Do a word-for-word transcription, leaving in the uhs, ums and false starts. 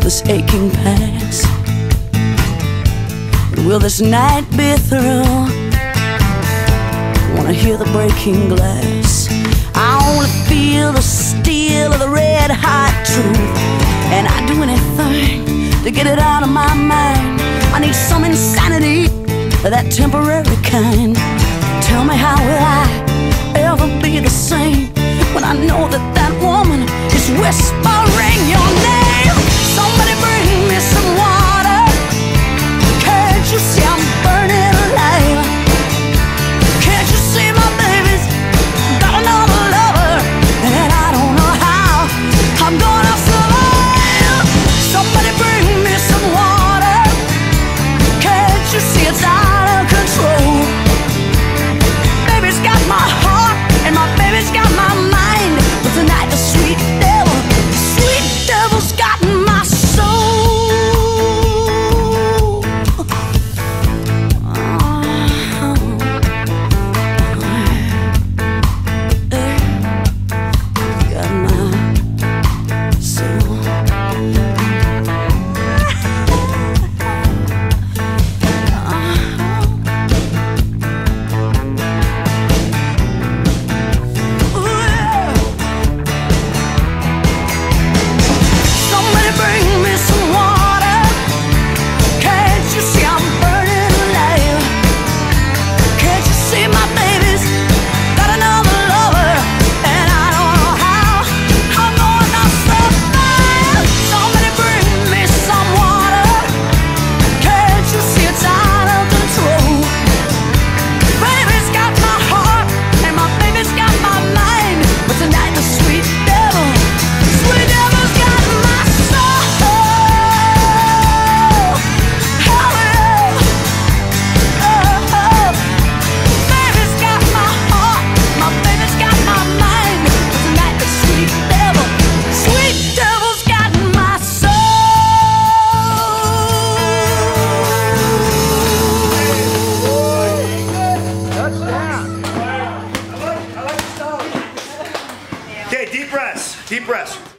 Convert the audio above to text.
this aching past? Will this night be through? Wanna hear the breaking glass. I wanna feel the steel of the red hot truth, and I'd do anything to get it out of my mind. I need some insanity, that temporary kind. Tell me, how will I ever be the same when I know that that woman is whispering your name? Somebody bring me some water. Can't you see I'm burning alive? Can't you see my baby's got another lover, and I don't know how I'm gonna survive? Somebody bring me some water. Can't you see it's out of control? Baby's got my heart and my baby's got my mind, but tonight the sweet devil, the sweet devil's got my soul. Got my soul. Okay, deep breaths, deep breaths.